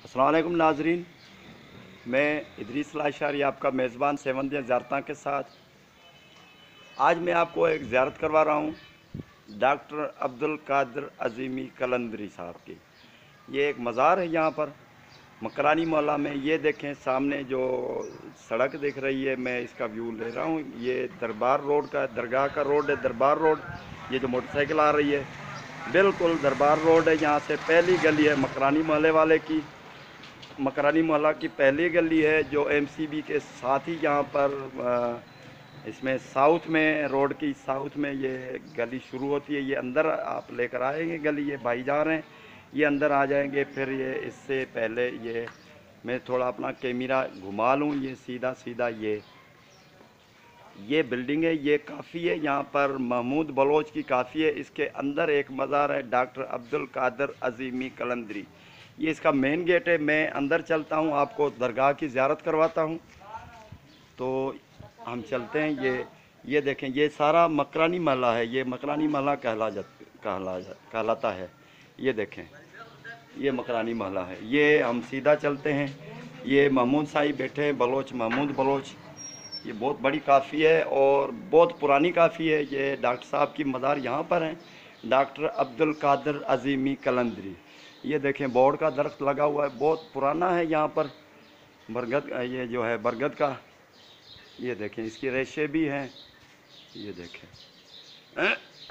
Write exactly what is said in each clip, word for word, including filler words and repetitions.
अस्सलाम वालेकुम नाजरीन, मैं इदरीस लाशारी आपका मेज़बान सेवन दिया ज़्यारता के साथ आज मैं आपको एक ज़्यारत करवा रहा हूँ डॉक्टर अब्दुल कादिर अज़ीमी कलंदरी साहब की। ये एक मज़ार है यहाँ पर मकरानी मोहल्ला में। ये देखें सामने जो सड़क दिख रही है, मैं इसका व्यू ले रहा हूँ। ये दरबार रोड का दरगाह का रोड है, दरबार रोड। ये जो मोटरसाइकिल आ रही है बिल्कुल दरबार रोड है। यहाँ से पहली गली है मकरानी मोहल्ले वाले की, मकरानी मोहल्ला की पहली गली है जो एमसीबी के साथ ही यहाँ पर इसमें साउथ में रोड की साउथ में ये गली शुरू होती है। ये अंदर आप लेकर आएंगे गली, ये भाई जा रहे हैं, ये अंदर आ जाएंगे। फिर ये इससे पहले ये मैं थोड़ा अपना कैमरा घुमा लूँ, ये सीधा सीधा ये ये बिल्डिंग है, ये काफ़ी है। यहाँ पर महमूद बलोच की काफ़ी है। इसके अंदर एक मज़ार है डॉक्टर अब्दुल कादिर अज़ीमी कलंदरी, ये इसका मेन गेट है। मैं अंदर चलता हूँ, आपको दरगाह की ज़ियारत करवाता हूँ। तो हम चलते हैं। ये ये देखें, ये सारा मकरानी महला है, ये मकरानी महला कहला जा कहला जा कहलाता है। ये देखें, ये मकरानी महला है। ये हम सीधा चलते हैं। ये महमूद साई बैठे हैं, बलोच महमूद बलोच। ये बहुत बड़ी काफ़ी है और बहुत पुरानी काफ़ी है। ये डॉक्टर साहब की मज़ार यहाँ पर हैं, डॉक्टर अब्दुल कादिर अज़ीमी कलंदरी। ये देखें बोर्ड का दरख्त लगा हुआ है, बहुत पुराना है यहाँ पर। बरगद, ये जो है बरगद का, ये देखें इसकी रेशे भी हैं। ये देखें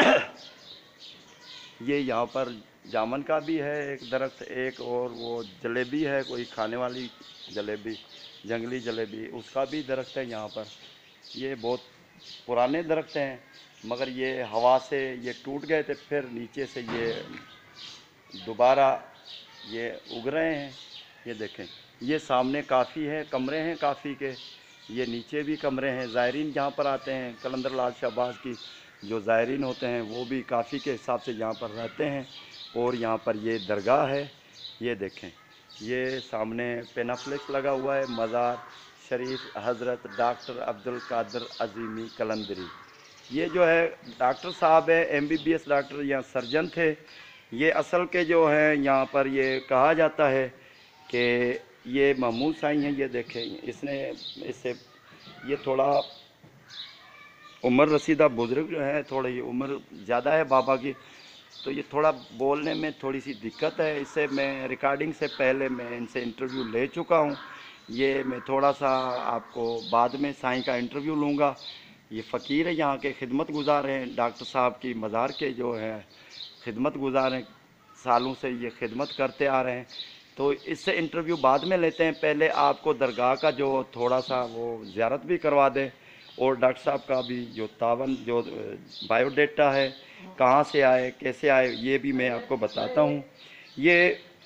ये यहाँ पर जामन का भी है एक दरख्त, एक और वो जलेबी है, कोई खाने वाली जलेबी, जंगली जलेबी, उसका भी दरख्त है यहाँ पर। ये बहुत पुराने दरख्त हैं मगर ये हवा से ये टूट गए थे, फिर नीचे से ये दोबारा ये उग रहे हैं। ये देखें, ये सामने काफ़ी है, कमरे हैं काफ़ी के। ये नीचे भी कमरे हैं। ज़ायरीन जहाँ पर आते हैं, कलंदर लाल शहबाज की जो ज़ायरीन होते हैं वो भी काफ़ी के हिसाब से यहाँ पर रहते हैं। और यहाँ पर ये दरगाह है। ये देखें, ये सामने पेनाफ्लेक्स लगा हुआ है, मज़ार शरीफ हज़रत डॉक्टर अब्दुल कादिर अज़ीमी कलंदरी। ये जो है डॉक्टर साहब है, एमबीबीएस डॉक्टर या सर्जन थे। ये असल के जो हैं यहाँ पर ये कहा जाता है कि ये महमूद साई हैं। ये देखें, इसने इससे ये थोड़ा उम्र रसीदा बुज़ुर्ग जो है, थोड़ी उम्र ज़्यादा है बाबा की, तो ये थोड़ा बोलने में थोड़ी सी दिक्कत है। इससे मैं रिकॉर्डिंग से पहले मैं इनसे इंटरव्यू ले चुका हूँ। ये मैं थोड़ा सा आपको बाद में साईं का इंटरव्यू लूँगा। ये फ़कीर है, यहाँ के खिदमत गुजार हैं, डॉक्टर साहब की मज़ार के जो है खिदमत गुजार हैं, सालों से ये खिदमत करते आ रहे हैं। तो इससे इंटरव्यू बाद में लेते हैं, पहले आपको दरगाह का जो थोड़ा सा वो ज़ियारत भी करवा दें और डॉक्टर साहब का भी जो तावन जो बायोडेटा है, कहाँ से आए कैसे आए, ये भी मैं आपको बताता हूँ। ये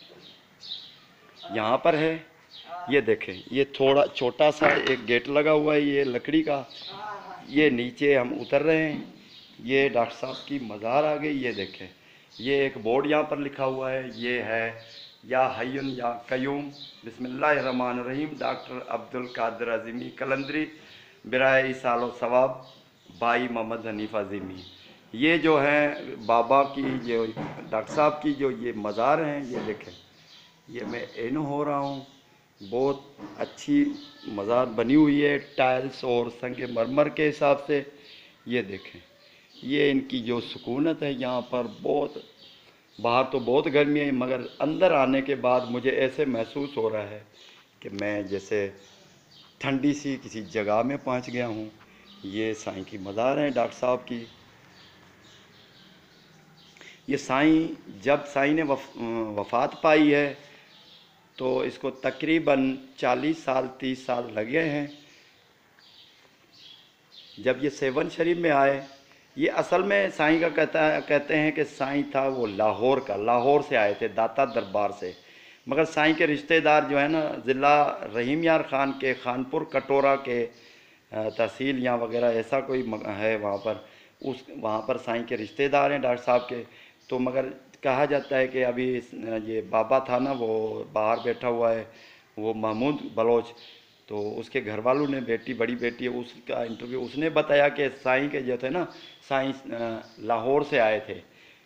यहाँ पर है, ये देखें, ये थोड़ा छोटा सा एक गेट लगा हुआ है, ये लकड़ी का। ये नीचे हम उतर रहे हैं, ये डॉक्टर साहब की मज़ार आ गई। ये देखें, ये एक बोर्ड यहाँ पर लिखा हुआ है, ये है या हय्युन या कयूम बिस्मिल्लाहिर्रहमानिर्रहीम डॉक्टर अब्दुल कादिर अज़ीमी कलंदरी बिराए सालो सवाब भाई मोहम्मद हनीफ अज़ीमी। ये जो है बाबा की जो डॉक्टर साहब की जो ये मज़ार हैं, ये देखें, ये मैं इन हो रहा हूँ। बहुत अच्छी मज़ार बनी हुई है, टाइल्स और संग मरमर के हिसाब से। ये देखें, ये इनकी जो सुकूनत है यहाँ पर, बहुत बाहर तो बहुत गर्मी है मगर अंदर आने के बाद मुझे ऐसे महसूस हो रहा है कि मैं जैसे ठंडी सी किसी जगह में पहुंच गया हूं। ये साईं की मज़ार है डॉक्टर साहब की। ये साईं जब साईं ने वफ, वफ़ात पाई है तो इसको तकरीबन चालीस साल तीस साल लगे हैं। जब ये सेवन शरीफ में आए, ये असल में साईं का कहता है कहते हैं कि साईं था वो लाहौर का, लाहौर से आए थे दाता दरबार से। मगर साईं के रिश्तेदार जो है ना, ज़िला रहीम यार ख़ान के खानपुर कटोरा के तहसील या वगैरह ऐसा कोई है वहाँ पर, उस वहाँ पर साईं के रिश्तेदार हैं डॉक्टर साहब के। तो मगर कहा जाता है कि अभी ये बाबा था ना, वो बाहर बैठा हुआ है, वो महमूद बलोच, तो उसके घर वालों ने, बेटी बड़ी बेटी है उसका इंटरव्यू, उसने बताया कि साईं के जो थे ना, साईं लाहौर से आए थे।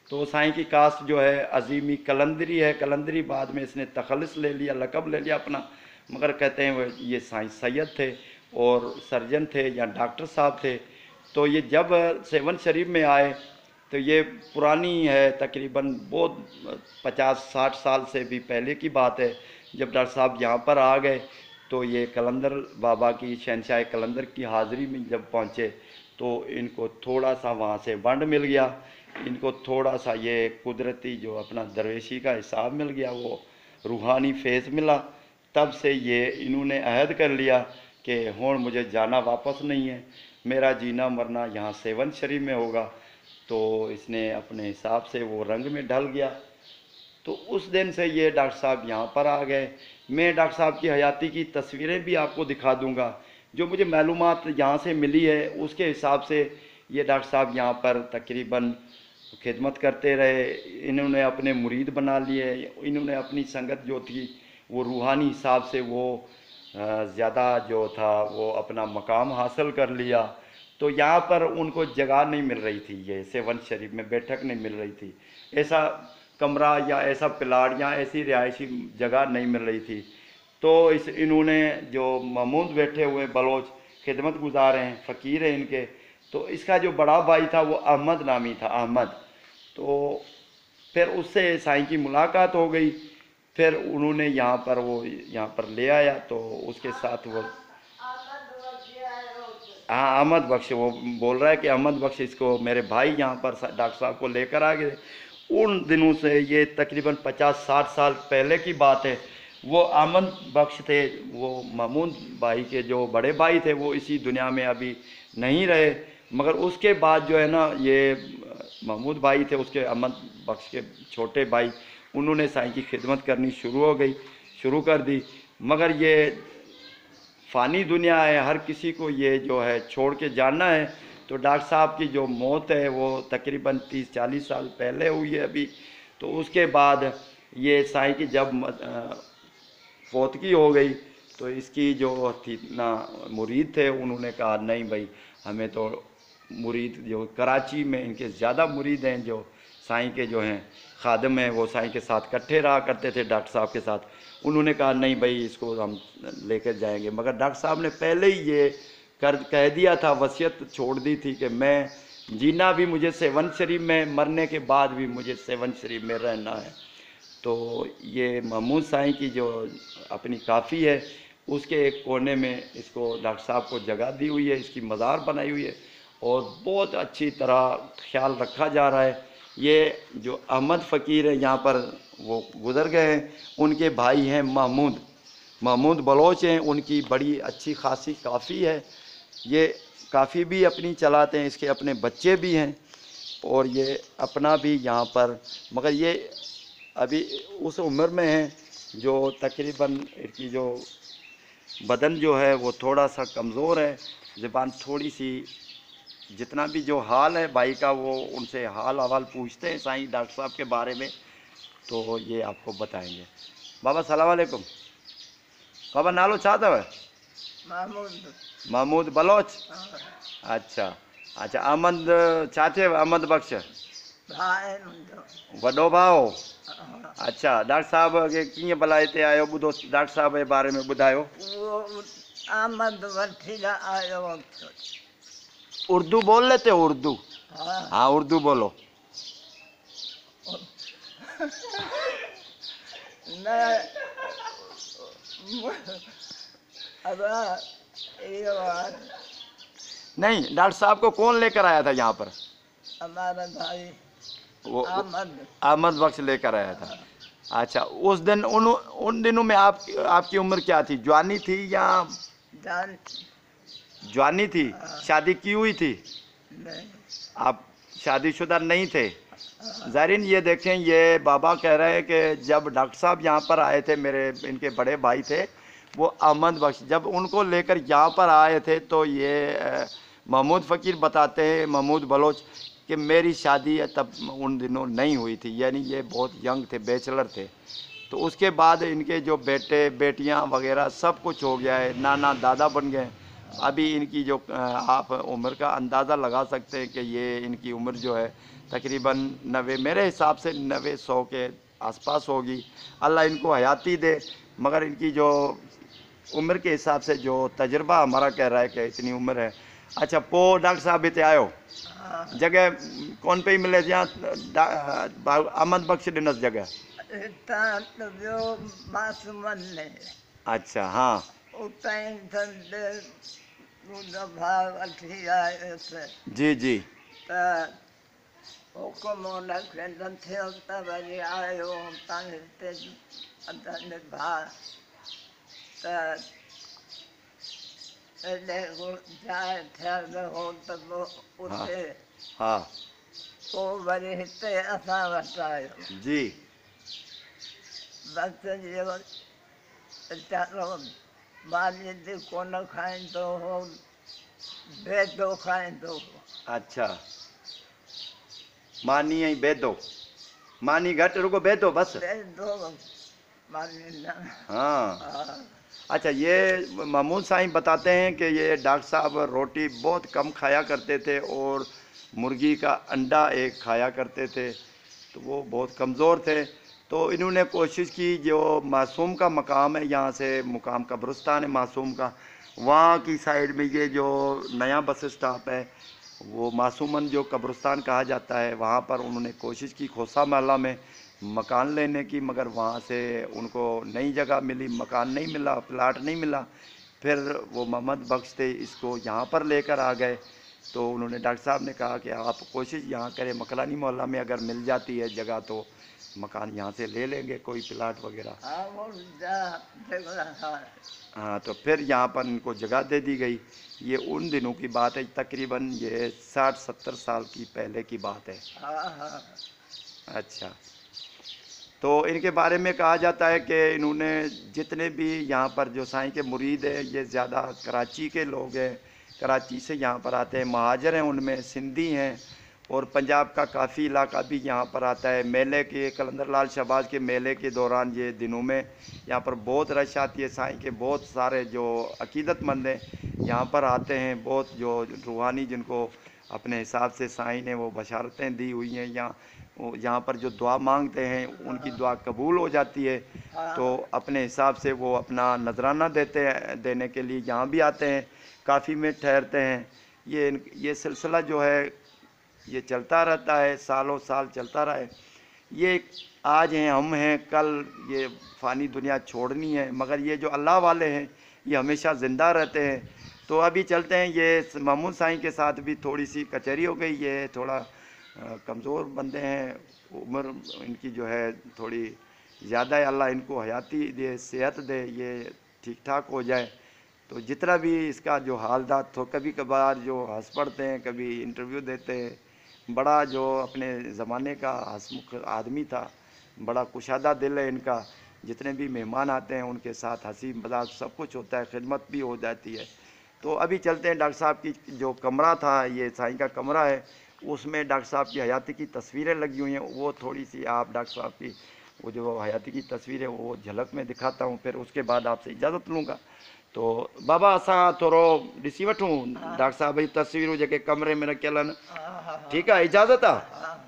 तो साईं की कास्ट जो है अजीमी कलंदरी है। कलंदरी बाद में इसने तखल्लुस ले लिया, लक़ब ले लिया अपना, मगर कहते हैं वो ये साईं सैयद थे और सर्जन थे या डॉक्टर साहब थे। तो ये जब सेवन शरीफ में आए तो ये पुरानी है, तकरीबन बहुत पचास साठ साल से भी पहले की बात है। जब डॉक्टर साहब यहाँ पर आ गए तो ये कलंदर बाबा की, शहनशाह कलंदर की हाज़िरी में जब पहुँचे तो इनको थोड़ा सा वहाँ से वंड मिल गया, इनको थोड़ा सा ये कुदरती जो अपना दरवेशी का हिसाब मिल गया, वो रूहानी फेज़ मिला। तब से ये इन्होंने अहद कर लिया कि हुण मुझे जाना वापस नहीं है, मेरा जीना मरना यहाँ सेवन शरीफ में होगा। तो इसने अपने हिसाब से वो रंग में ढल गया। तो उस दिन से ये डॉक्टर साहब यहाँ पर आ गए। मैं डॉक्टर साहब की हयाती की तस्वीरें भी आपको दिखा दूँगा, जो मुझे मालूमात यहाँ से मिली है उसके हिसाब से ये डॉक्टर साहब यहाँ पर तकरीबन खिदमत करते रहे। इन्होंने अपने मुरीद बना लिए, इन्होंने अपनी संगत जो थी वो रूहानी हिसाब से वो ज़्यादा जो था वो अपना मकाम हासिल कर लिया। तो यहाँ पर उनको जगह नहीं मिल रही थी, ये सेवन शरीफ में बैठक नहीं मिल रही थी, ऐसा कमरा या ऐसा प्लाट या ऐसी रिहायशी जगह नहीं मिल रही थी। तो इस इन्होंने जो महमूद बैठे हुए बलोच खिदमत गुजार हैं, फ़कीर हैं इनके, तो इसका जो बड़ा भाई था वो अहमद नामी था, अहमद। तो फिर उससे साईं की मुलाकात हो गई, फिर उन्होंने यहाँ पर वो यहाँ पर ले आया। तो उसके साथ वो हाँ अहमद बख्श, वो बोल रहा है कि अहमद बख्श इसको मेरे भाई यहाँ पर डॉक्टर साहब को लेकर आ गए। उन दिनों से ये तकरीबन पचास साठ साल पहले की बात है। वो अहमद बख्श थे, वो महमूद भाई के जो बड़े भाई थे वो इसी दुनिया में अभी नहीं रहे, मगर उसके बाद जो है ना ये महमूद भाई थे, उसके अहमद बख्श के छोटे भाई, उन्होंने साईं की खिदमत करनी शुरू हो गई शुरू कर दी। मगर ये फ़ानी दुनिया है, हर किसी को ये जो है छोड़ के जाना है। तो डॉक्टर साहब की जो मौत है वो तकरीबन तीस चालीस साल पहले हुई है अभी। तो उसके बाद ये साईं की जब फौतगी हो गई तो इसकी जो थी ना मुरीद थे, उन्होंने कहा नहीं भाई, हमें तो मुरीद जो कराची में इनके ज़्यादा मुरीद हैं, जो साईं के जो हैं खादम हैं, वो साईं के साथ इकट्ठे रहा करते थे डॉक्टर साहब के साथ। उन्होंने कहा नहीं भाई, इसको हम लेकर जाएंगे। मगर डॉक्टर साहब ने पहले ही ये कर कह दिया था, वसीयत छोड़ दी थी कि मैं जीना भी मुझे सेवन शरीफ में, मरने के बाद भी मुझे सेवन शरीफ में रहना है। तो ये महमूद साईं की जो अपनी काफ़ी है उसके एक कोने में इसको डॉक्टर साहब को जगह दी हुई है, इसकी मज़ार बनाई हुई है और बहुत अच्छी तरह ख्याल रखा जा रहा है। ये जो अहमद फ़कीर है यहाँ पर वो गुज़र गए हैं, उनके भाई हैं महमूद महमूद बलोच हैं, उनकी बड़ी अच्छी खासी काफ़ी है। ये काफ़ी भी अपनी चलाते हैं, इसके अपने बच्चे भी हैं और ये अपना भी यहाँ पर, मगर ये अभी उस उम्र में हैं जो तकरीबन इनकी जो बदन जो है वो थोड़ा सा कमज़ोर है, ज़बान थोड़ी सी, जितना भी जो हाल है भाई का वो उनसे हाल अहवाल पूछते हैं साईं डॉक्टर साहब के बारे में, तो ये आपको बताएंगे। बाबा सलाम वालेकुम। बाबा नालो छा अथव? महमूद महमूद बलोच। अच्छा अच्छा, अहमद छा थिए? अहमद बख्श वॾो भाउ। अच्छा, डॉक्टर साहब खे कीअं भला हिते आयो, ॿुधो डॉक्टर साहब जे बारे में ॿुधायो। अहमद वठीला आयो। उर्दू बोल लेते हो? उर्दू? हाँ हाँ उर्दू बोलो। मैं अब नहीं, डॉक्टर साहब को कौन लेकर आया था यहाँ पर? हमारा भाई वो अहमद अहमद बख्श लेकर आया था। अच्छा, उस दिन उन उन दिनों में आप आपकी उम्र क्या थी? जवानी थी या जान जवानी थी? शादी की हुई थी? नहीं, आप शादीशुदा नहीं थे? ज़ाहिरीन ये देखें, ये बाबा कह रहे हैं कि जब डॉक्टर साहब यहाँ पर आए थे, मेरे इनके बड़े भाई थे वो अहमद बख्श, जब उनको लेकर यहाँ पर आए थे तो ये महमूद फ़कीर बताते हैं, महमूद बलोच, कि मेरी शादी तब उन दिनों नहीं हुई थी, यानी ये बहुत यंग थे, बैचलर थे। तो उसके बाद इनके जो बेटे बेटियां वगैरह सब कुछ हो गया है, नाना दादा बन गए। अभी इनकी जो आप उम्र का अंदाज़ा लगा सकते हैं कि ये इनकी उम्र जो है तकरीबन नबे, मेरे हिसाब से नबे सौ के आसपास होगी। अल्लाह इनको हयाती दे, मगर इनकी जो उम्र के हिसाब से जो तजर्बा हमारा कह रहा है कि इतनी उम्र है। अच्छा, पो डॉक्टर साहब इतने आयो हाँ जगह कौन पे ही मिले जहाँ अहमद बख्श डिनस जगह। इतना तो जो मासूमन ने अच्छा, हाँ उताई संदे दूधा भाव अठी आए से जी जी। ता हुकुम होना के नथे होता बजे आयो ताने ते अदने भा ता एले को जाए थे हो तो उते हाँ को बजे हिते असा वटायो जी बस ये चारो मानी दे कोन खाइन तो हो बेदो खाइन तो अच्छा, मानी ऐं बेदो, मानी घटि रुगो बेदो बस। बेदो मानी ना हाँ हाँ अच्छा, ये महमूद साईं बताते हैं कि ये डॉक्टर साहब रोटी बहुत कम खाया करते थे और मुर्गी का अंडा एक खाया करते थे, तो वो बहुत कमज़ोर थे। तो इन्होंने कोशिश की, जो मासूम का मकाम है, यहाँ से मुकाम कब्रिस्तान है मासूम का, वहाँ की साइड में ये जो नया बस स्टॉप है, वो मासूमन जो कब्रिस्तान कहा जाता है, वहाँ पर उन्होंने कोशिश की खोसा महल्ला में मकान लेने की, मगर वहाँ से उनको नई जगह मिली, मकान नहीं मिला, प्लाट नहीं मिला। फिर वो मोहम्मद बख्श थे, इसको यहाँ पर लेकर आ गए। तो उन्होंने डॉक्टर साहब ने कहा कि आप कोशिश यहाँ करें, मकलानी मोहल्ला में अगर मिल जाती है जगह तो मकान यहाँ से ले लेंगे, कोई प्लाट वगैरह। हाँ वो जा देखना हाँ हाँ, तो फिर यहाँ पर इनको जगह दे दी गई। ये उन दिनों की बात है, तकरीबन ये साठ सत्तर साल की पहले की बात है। हाँ हाँ अच्छा, तो इनके बारे में कहा जाता है कि इन्होंने जितने भी यहाँ पर जो साईं के मुरीद हैं, ये ज़्यादा कराची के लोग हैं, कराची से यहाँ पर आते हैं, महाजर हैं, उनमें सिंधी हैं और पंजाब का काफ़ी इलाका भी यहाँ पर आता है। मेले के, कलंदर लाल शहबाज के मेले के दौरान ये दिनों में यहाँ पर बहुत रश आती है। साईं के बहुत सारे जो अकीदतमंद हैं यहाँ पर आते हैं, बहुत जो रूहानी जिनको अपने हिसाब से साईं ने वो बशारतें दी हुई हैं, यहाँ यहाँ पर जो दुआ मांगते हैं उनकी दुआ कबूल हो जाती है। तो अपने हिसाब से वो अपना नजराना देते हैं, देने के लिए यहाँ भी आते हैं, काफ़ी में ठहरते हैं। ये ये सिलसिला जो है ये चलता रहता है, सालों साल चलता रहे। ये आज हैं, हम हैं, कल ये फ़ानी दुनिया छोड़नी है, मगर ये जो अल्लाह वाले हैं ये हमेशा ज़िंदा रहते हैं। तो अभी चलते हैं, ये महमूद साईं के साथ भी थोड़ी सी कचहरी हो गई। ये थोड़ा कमज़ोर बंदे हैं, उम्र इनकी जो है थोड़ी ज़्यादा है, अल्लाह इनको हयाती दे, सेहत दे, ये ठीक ठाक हो जाए। तो जितना भी इसका जो हालदात, तो कभी कभार जो हंस पड़ते हैं, कभी इंटरव्यू देते हैं। बड़ा जो अपने ज़माने का हंसमुख आदमी था, बड़ा कुशादा दिल है इनका। जितने भी मेहमान आते हैं उनके साथ हंसी मजाक सब कुछ होता है, खिदमत भी हो जाती है। तो अभी चलते हैं, डॉक्टर साहब की जो कमरा था, ये साईं का कमरा है, उसमें डॉक्टर साहब की हयाती की तस्वीरें लगी हुई हैं। वो थोड़ी सी आप डॉक्टर साहब की वो जो हयाती की तस्वीर है वो झलक में दिखाता हूँ, फिर उसके बाद आपसे इजाज़त लूँगा। तो बाबा असां थोरो ॾिसी वठूं डॉक्टर साहब जी तस्वीरूं जेके कमरे में रखियल आहिनि। ठीकु आहे, इजाज़त आहे?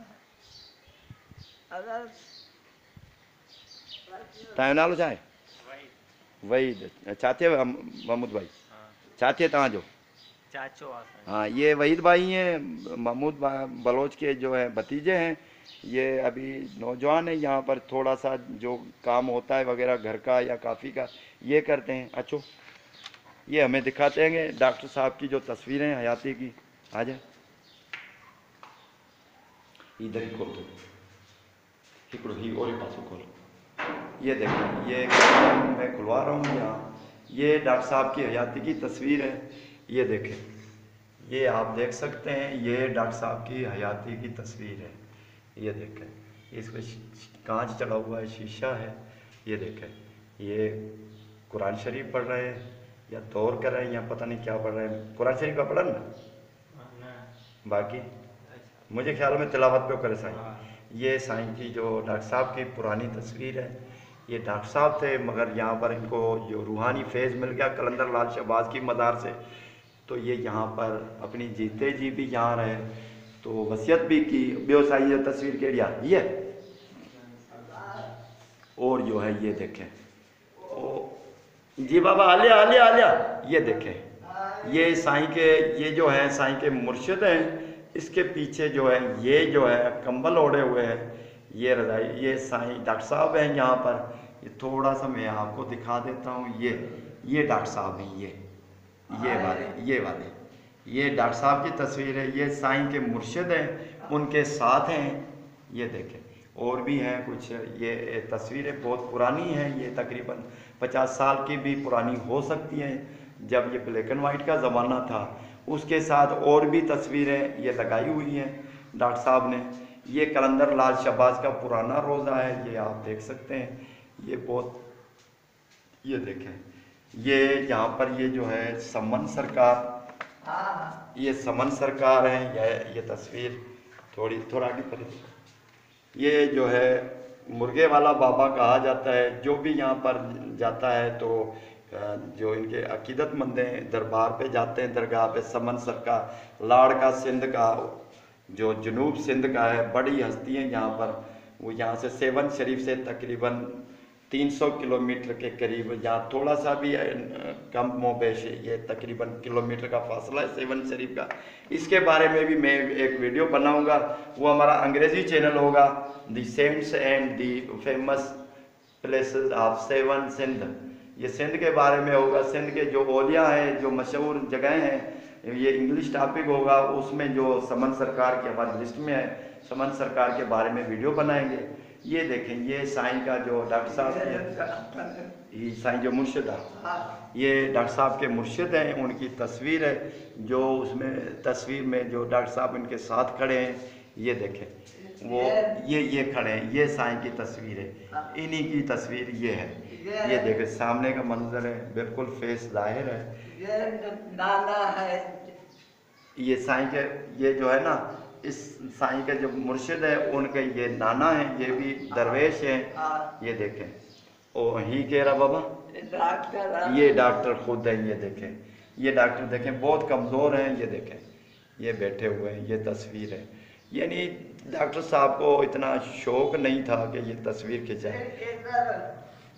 तव्हांजो नालो छा आहे? वहीद। छा थिए महमूद भाई, छा थिए तव्हांजो? चाचो आहे। हाँ, ये वहीद भाई हैं, महमूद बलोच के जो है भतीजे हैं। ये अभी नौजवान है, यहाँ पर थोड़ा सा जो काम होता है वगैरह घर का या काफ़ी का ये करते हैं। अच्छो, ये हमें दिखाते हैं डॉक्टर साहब की जो तस्वीरें हैं हयाती की। आ जाए, इधर ही खोल दो, हिकड़ो ही और ही पासों खोलो। ये देखो, ये मैं खुलवा रहा हूँ यहाँ, ये डॉक्टर साहब की हयाती की तस्वीर है। ये देखें, ये आप देख सकते हैं, ये डॉक्टर साहब की हयाती की तस्वीर है। ये देखें, इसमें कांच चढ़ा हुआ है, शीशा है। ये देखें, ये कुरान शरीफ पढ़ रहे हैं या दौर कर रहे हैं या पता नहीं क्या पढ़ रहे हैं। कुरान शरीफ का पढ़ा ना, बाकी मुझे ख्याल में तिलावत पे करे साईं। ये साईं की जो डॉक्टर साहब की पुरानी तस्वीर है, ये डॉक्टर साहब थे, मगर यहाँ पर इनको जो रूहानी फैज़ मिल गया कलंदर लाल शहबाज की मदार से, तो ये यहाँ पर अपनी जीते जी भी यहाँ रहे। तो वसीयत भी की। ॿियो साईं जो तस्वीर कहिड़ी आहे? ये और जो है ये देखें, ओ जी बाबा आलिया आलिया आलिया, ये देखें, ये साईं के, ये जो है साईं के मुर्शिद हैं। इसके पीछे जो है ये जो है कंबल ओढ़े हुए हैं, ये रजाई, ये साईं डॉक्टर साहब हैं यहाँ पर। ये थोड़ा सा मैं आपको दिखा देता हूँ। ये ये डॉक्टर साहब हैं, ये ये वाले ये वाले ये डॉक्टर साहब की तस्वीर है। ये साईं के मुर्शिद हैं, उनके साथ हैं। ये देखें, और भी हैं कुछ। ये तस्वीरें बहुत पुरानी हैं, ये तकरीबन पचास साल की भी पुरानी हो सकती हैं, जब ये ब्लैक एंड वाइट का ज़माना था। उसके साथ और भी तस्वीरें ये लगाई हुई हैं डॉक्टर साहब ने। ये कलंदर लाल शहबाज का पुराना रोज़ा है, ये आप देख सकते हैं। ये बहुत, ये देखें, ये यहाँ पर ये जो है समन सरकार, ये समन सरकार है। ये ये तस्वीर थोड़ी थोड़ा आगे पर, ये जो है मुर्गे वाला बाबा कहा जाता है। जो भी यहाँ पर जाता है तो जो इनके अकीदतमंद हैं दरबार पे जाते हैं, दरगाह पे। समन सरकार लाड़का सिंध का, जो जनूब सिंध का है, बड़ी हस्ती है यहाँ पर। वो यहाँ से सेवन शरीफ से तकरीबन तीन सौ किलोमीटर के करीब, यहाँ थोड़ा सा भी कम मोबेश है, ये तकरीबन किलोमीटर का फासला है सेवन शरीफ का। इसके बारे में भी मैं एक वीडियो बनाऊंगा, वो हमारा अंग्रेज़ी चैनल होगा, the saints and the famous places of Sehwan Sindh. ये सिंध के बारे में होगा, सिंध के जो ओलिया हैं, जो मशहूर जगहें हैं, ये इंग्लिश टॉपिक होगा। उसमें जो समन सरकार की हमारी लिस्ट में है, समन सरकार के बारे में वीडियो बनाएंगे। ये देखें, ये साईं का जो डॉक्टर साहब, ये साईं जो मुर्शिद है, ये डॉक्टर साहब के मुर्शिद हैं, उनकी तस्वीर है। जो उसमें तस्वीर में जो डॉक्टर साहब इनके साथ खड़े हैं, ये देखें, वो ये ये खड़े हैं, ये साईं की तस्वीर है, इन्हीं की तस्वीर ये है। ये देखें, सामने का मंजर है, बिल्कुल फेस जाहिर है। ये नाना है, ये साईं के, ये जो है ना, इस साईं के जो मुर्शिद है उनके ये नाना हैं, ये भी दरवेश हैं। ये देखें, ओ ही कह रहा बाबा, डॉक्टर, ये डॉक्टर खुद है। ये देखें, ये डॉक्टर देखें बहुत कमज़ोर हैं। ये देखें, ये बैठे हुए हैं, ये तस्वीर है। यानी डॉक्टर साहब को इतना शौक़ नहीं था कि ये तस्वीर खिंचाए।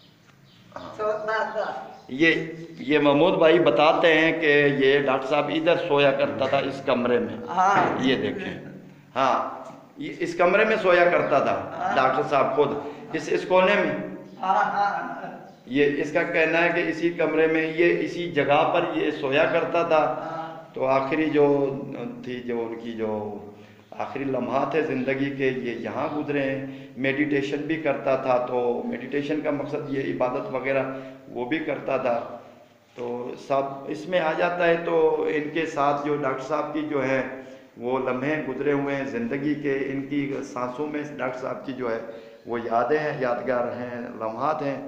ये ये महमूद भाई बताते हैं कि ये डॉक्टर साहब इधर सोया करता था, इस कमरे में। हाँ, ये देखें, हाँ, ये इस कमरे में सोया करता था डॉक्टर साहब खुद, इस इस कोने में। हाँ, हाँ, ये इसका कहना है कि इसी कमरे में, ये इसी जगह पर ये सोया करता था। तो आखिरी जो थी, जो उनकी जो आखिरी लम्हा थे ज़िंदगी के, ये यहाँ गुजरे हैं। मेडिटेशन भी करता था, तो मेडिटेशन का मकसद ये इबादत वगैरह वो भी करता था। तो सब इसमें आ जाता है। तो इनके साथ जो डॉक्टर साहब की जो है वो लम्हे गुजरे हुए हैं ज़िंदगी के, इनकी सांसों में डॉक्टर साहब की जो है वो यादें हैं, यादगार हैं, लम्हात हैं।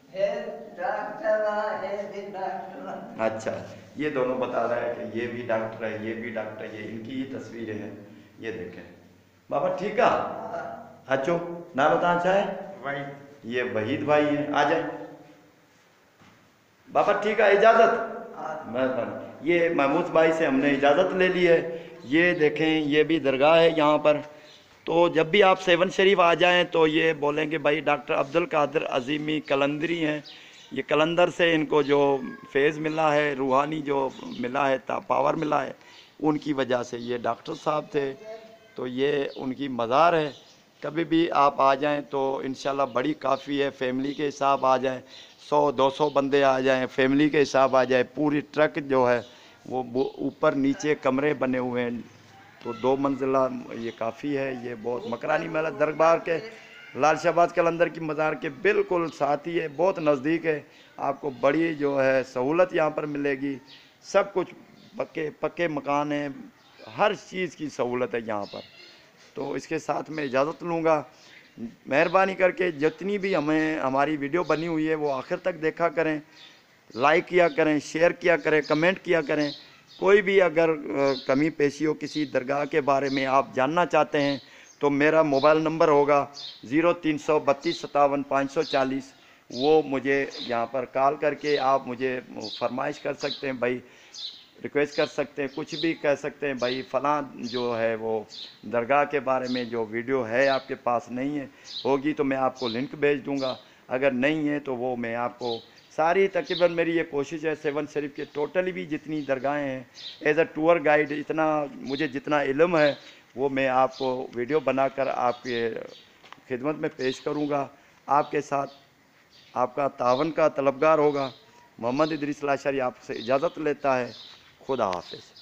अच्छा, ये दोनों बता रहा है कि ये भी डॉक्टर है, ये भी डॉक्टर है, ये इनकी ही तस्वीरें हैं। ये देखें बाबा, ठीक है, अच्छो ना बता चाहे भाई, ये वहीद भाई हैं, आ जाए बाबा, ठीक है, इजाज़त। मैं ये महमूद भाई से हमने इजाज़त ले ली है। ये देखें, ये भी दरगाह है यहाँ पर। तो जब भी आप सेवन शरीफ आ जाएं तो ये बोलेंगे भाई डॉक्टर अब्दुल कादिर अज़ीमी कलंदरी हैं। ये कलंदर से इनको जो फेज़ मिला है, रूहानी जो मिला है, पावर मिला है, उनकी वजह से ये डॉक्टर साहब थे। तो ये उनकी मज़ार है। कभी भी आप आ जाएं तो इंशाल्लाह बड़ी काफ़ी है। फैमिली के हिसाब आ जाएं, सौ दो सौ बंदे आ जाएं, फैमिली के हिसाब आ जाए, पूरी ट्रक जो है वो ऊपर नीचे कमरे बने हुए हैं। तो दो मंजिला ये काफ़ी है। ये बहुत मकरानी महल दरबार के लाल शहबाज कलंदर की मज़ार के बिल्कुल साथ ही है, बहुत नज़दीक है। आपको बड़ी जो है सहूलत यहाँ पर मिलेगी। सब कुछ पक्के पक्के मकान हैं, हर चीज़ की सहूलत है यहाँ पर। तो इसके साथ मैं इजाज़त लूँगा। मेहरबानी करके जितनी भी हमें हमारी वीडियो बनी हुई है वो आखिर तक देखा करें, लाइक किया करें, शेयर किया करें, कमेंट किया करें। कोई भी अगर कमी पेशी हो, किसी दरगाह के बारे में आप जानना चाहते हैं तो मेरा मोबाइल नंबर होगा ज़ीरो तीन सौ बत्तीस सतावन पाँच सौ चालीस। वो मुझे यहाँ पर कॉल करके आप मुझे फरमाइश कर सकते हैं, भाई रिक्वेस्ट कर सकते हैं, कुछ भी कह सकते हैं, भाई फ़लाँ जो है वो दरगाह के बारे में जो वीडियो है आपके पास नहीं है, होगी तो मैं आपको लिंक भेज दूंगा, अगर नहीं है तो वो मैं आपको सारी तकरीबन मेरी ये कोशिश है सेवन शरीफ के टोटली भी जितनी दरगाहें हैं एज अ टूर गाइड, इतना मुझे जितना इल्म है वो मैं आपको वीडियो बनाकर आपके खिदमत में पेश करूँगा। आपके साथ आपका तावन का तलबगार होगा। मोहम्मद इदरीस लाशारी आपसे इजाज़त लेता है। खुदा हाफिज़।